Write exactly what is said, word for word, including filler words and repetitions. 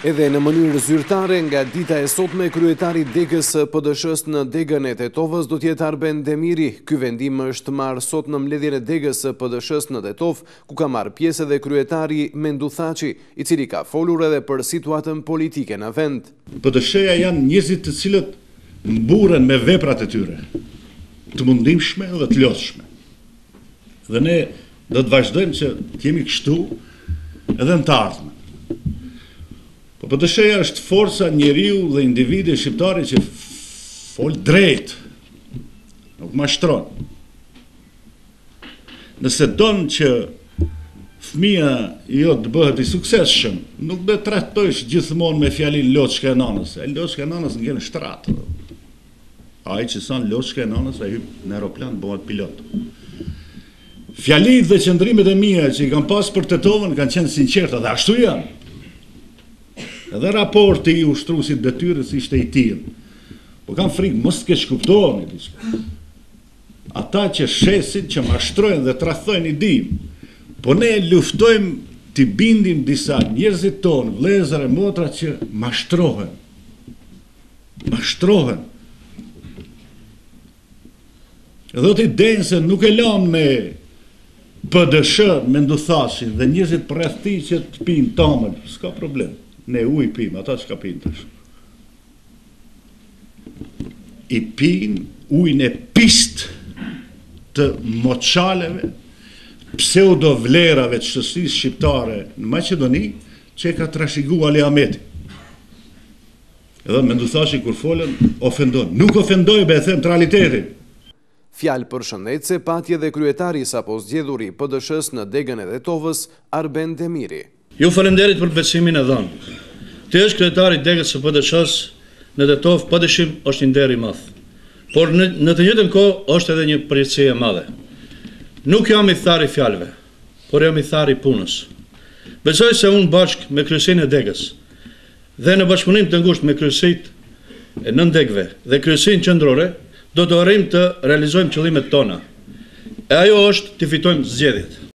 Edhe në mënyrë zyrtare, nga dita e sotme, kryetari degës së P D S-s në degën e Tetovës do t'jetë Arben Demiri. Ky vendim është marrë sot në mbledhjen e degës së P D S-s në Tetov, ku ka marrë pjesë edhe kryetari Mendu Thaçi, i cili ka folur edhe për situatën politike në vend. P D S-ja janë njerëzit të cilët mburen me veprat e tyre, të mundimshme dhe të lodhshme. Dhe ne do të vazhdojmë që të jemi kështu edhe në të ardhmen. Po P D S-ja është forca njeriu dhe individi shqiptari që fol drejt, nuk mashtron. Nëse don që fëmia jo të bëhet i suksesshëm, nuk do të trajtojsh gjithmonë me fjalin loçka e nanës. E loçka e nanës ngjen në shtrat. Ai që son loçka e nanës ai hyp në aeroplan bëhet pilot. Fjalit dhe qëndrimet e mia që i kam pas për Tetovën kanë qenë sinqerta dhe ashtu janë. Edhe raporti i ushtruesit detyrës ishte i tillë. Po kam frikë mos të keq kuptoheni diçka. Ata që shesin, që mashtrojnë dhe tradhtojnë i dim. Po ne luftojmë të bindim disa njerëzit tonë, vëllezër e motra që mashtrohen. Mashtrohen. Edhe ti denë se nuk e lam me P D S, Mendu Thaçin dhe njerëzit përreth tij që të pinë tamël, s'ka problem. Ne uj pim, ata që ka pinë tash. I pinë ujnë e pist të moçaleve, pseudo vlerave të shoqërisë shqiptare në Maqedoni, që e ka trashëguar Ali Ahmeti. Edhe Mendu Thaçi kur folën, ofendon. Nuk ofendoj, be e them të realitetin. Fjalë për shëndetse pati edhe kryetari sapo zgjedhur i P D S-s në degën e Tetovës, Arben Demiri. Ju falenderit për besimin e dhënë. Ti është kryetari i degës së P D S-s në Tetov, pa dyshim është një nder i madh. Por në, në të njëjtën kohë është edhe një përgjegjësi e madhe. Nuk jam i thar i fjalëve, por jam i thar i punës. Besoj se unë bashkë me kryesinë e degës dhe në bashkëpunim të ngushtë me kryesitë e nën degëve dhe kryesinë qendrore, do të arrijmë të realizojmë qëllimet tona. E ajo është të fitojmë zgjedhjet.